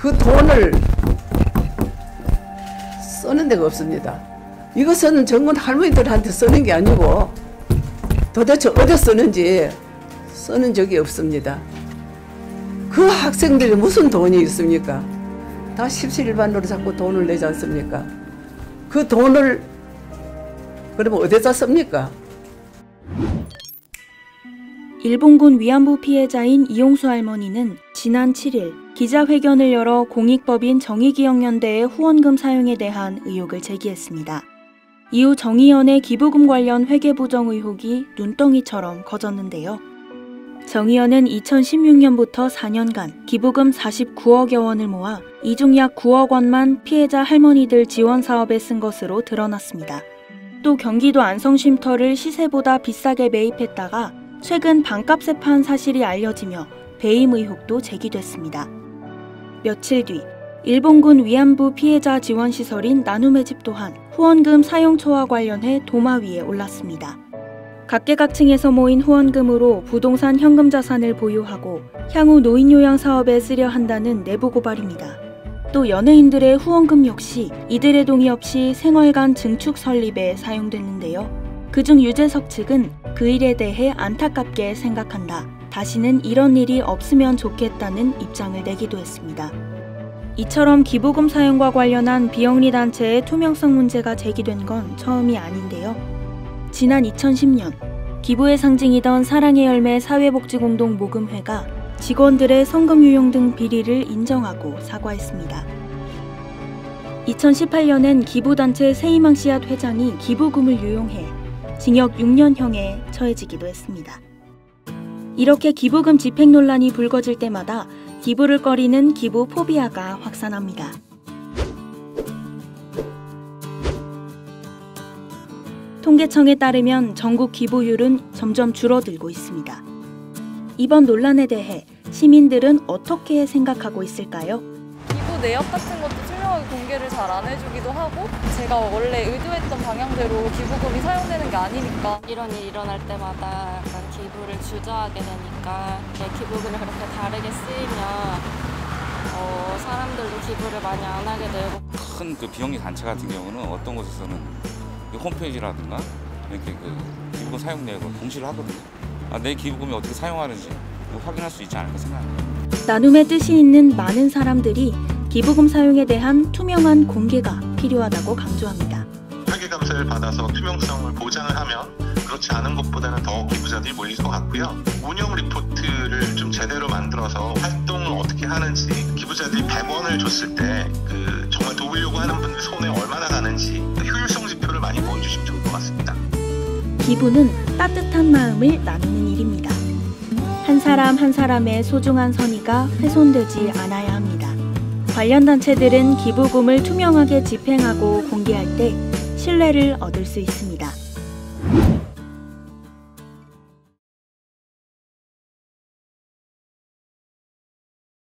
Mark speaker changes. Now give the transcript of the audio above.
Speaker 1: 그 돈을 쓰는 데가 없습니다. 이것은 정권 할머니들한테 쓰는 게 아니고 도대체 어디 쓰는지 쓰는 적이 없습니다. 그 학생들이 무슨 돈이 있습니까? 다 십시일반으로 자꾸 돈을 내지 않습니까? 그 돈을 그러면 어디다 씁니까?
Speaker 2: 일본군 위안부 피해자인 이용수 할머니는 지난 7일 기자회견을 열어 공익법인 정의기억연대의 후원금 사용에 대한 의혹을 제기했습니다. 이후 정의연의 기부금 관련 회계부정 의혹이 눈덩이처럼 커졌는데요. 정의연은 2016년부터 4년간 기부금 49억여 원을 모아 이 중 약 9억 원만 피해자 할머니들 지원 사업에 쓴 것으로 드러났습니다. 또 경기도 안성쉼터를 시세보다 비싸게 매입했다가 최근 반값에 판 사실이 알려지며 배임 의혹도 제기됐습니다. 며칠 뒤 일본군 위안부 피해자 지원 시설인 나눔의 집 또한 후원금 사용 초와 관련해 도마 위에 올랐습니다. 각계각층에서 모인 후원금으로 부동산 현금 자산을 보유하고 향후 노인 요양 사업에 쓰려 한다는 내부 고발입니다. 또 연예인들의 후원금 역시 이들의 동의 없이 생활관 증축 설립에 사용됐는데요. 그중 유재석 측은 그 일에 대해 안타깝게 생각한다. 다시는 이런 일이 없으면 좋겠다는 입장을 내기도 했습니다. 이처럼 기부금 사용과 관련한 비영리 단체의 투명성 문제가 제기된 건 처음이 아닌데요. 지난 2010년 기부의 상징이던 사랑의 열매 사회복지공동 모금회가 직원들의 성금 유용 등 비리를 인정하고 사과했습니다. 2018년엔 기부단체 세이망 씨앗 회장이 기부금을 유용해 징역 6년형에 처해지기도 했습니다. 이렇게 기부금 집행 논란이 불거질 때마다 기부를 꺼리는 기부 포비아가 확산합니다. 통계청에 따르면 전국 기부율은 점점 줄어들고 있습니다. 이번 논란에 대해 시민들은 어떻게 생각하고 있을까요?
Speaker 3: 기부 내역 같은 것도 투명하게 공개를 잘 안 해주기도 하고 제가 원래 의도했던 방향대로 기부금이 사용되는 게 아니니까
Speaker 4: 이런 일이 일어날 때마다 약간 기부를 주저하게 되니까 기부금이 그렇게 다르게 쓰이면 사람들도 기부를 많이 안 하게 되고
Speaker 5: 큰 그 비영리 단체 같은 경우는 어떤 곳에서는 홈페이지라든가 이렇게 그 기부금 사용 내역을 공시를 하거든요. 내 기부금이 어떻게 사용하는지 확인할 수 있지 않을까 생각합니다.
Speaker 2: 나눔의 뜻이 있는 많은 사람들이 기부금 사용에 대한 투명한 공개가 필요하다고 강조합니다.
Speaker 6: 회계감사를 받아서 투명성을 보장을 하면 그렇지 않은 것보다는 더 기부자들이 몰릴 것 같고요. 운영 리포트를 좀 제대로 만들어서 활동을 어떻게 하는지 기부자들이 100원을 줬을 때 정말 도우려고 하는 분들 손에 얼마나 가는지 효율성 지표를 많이 보여주시면 좋을 것 같습니다.
Speaker 2: 기부는 따뜻한 마음을 나누는 일입니다. 한 사람 한 사람의 소중한 선의가 훼손되지 않아야 합니다. 관련 단체들은 기부금을 투명하게 집행하고 공개할 때 신뢰를 얻을 수 있습니다.